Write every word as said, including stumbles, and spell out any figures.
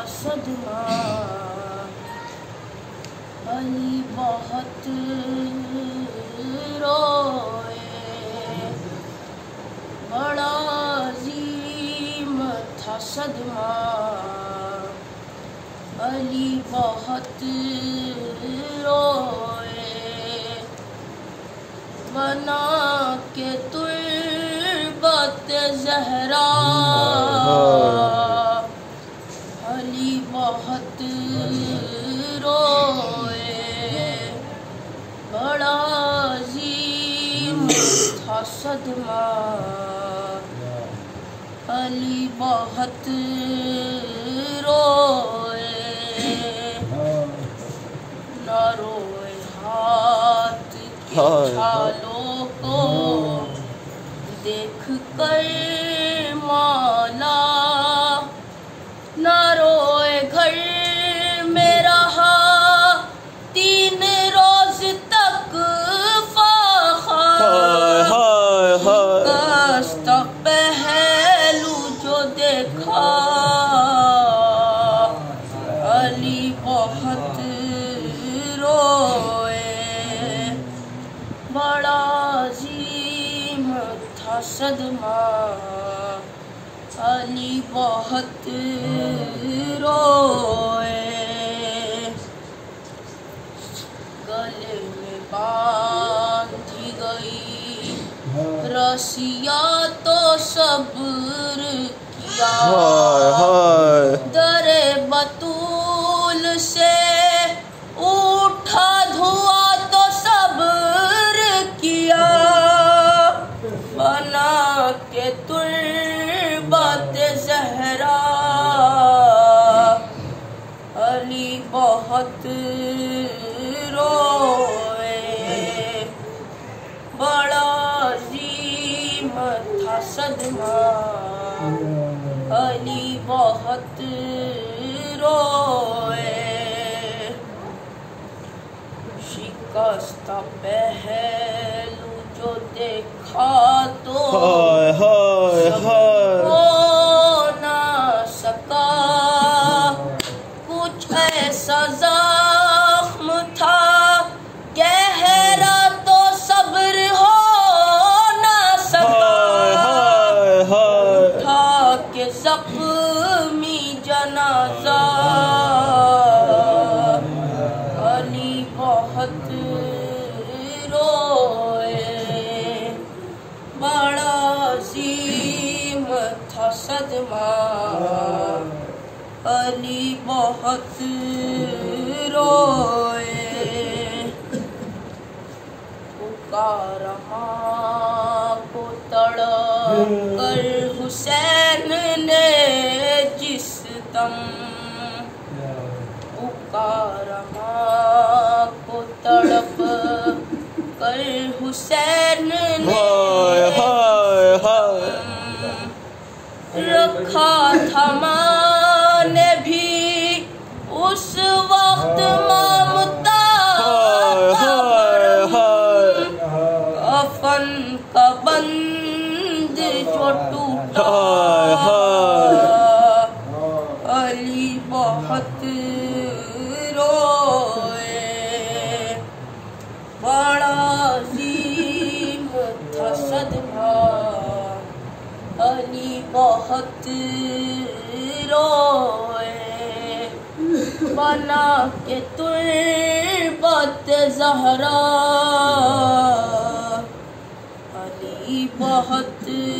सदमा अली बहुत रोए, बड़ा अजीम था सदमा अली बहुत रोए, बना के तुर्बत ज़हरा अली बहुत रोए, बड़ा अजीम था सदमा अली बहुत रोए, न रोए हाथ के छालों को देख कर मौला, न रोए घर में रहा तीन रोज तक कश्त पहलू जो देखा अली बहुत रोए, बड़ा अजीम था सदमा अली बहुत रोए, गले में बांधी गई रसिया तो सब्र किया, दरे बतूल से उठा धुआं तो सब्र किया, बना के तुर्बत ज़हरा अली बहुत रोए, बड़ा अजीम था सदमा अली बहुत रोए, शिकस्त पहलू जो देखा तो हो ना सका, कुछ ऐसा ज़ख्म था गहरा तो सब्र हो ना सका, था के ज़ख्मी जनाजा अली बहुत रोए, बड़ा अजीम था सदमा अली बहुत रोए, पुकारा माँ को तड़प कर हुसैन ने जिस दम, पुकारा माँ को तड़प कर हुसैन ने रखा था माँ ने भी उस वक्त ममता कफन का बंद जो टूटा अली बहुत रोए, बड़ा अजीम था सदमा अली बहुत रोए, बना के तुर्बत ज़हरा अली बहुत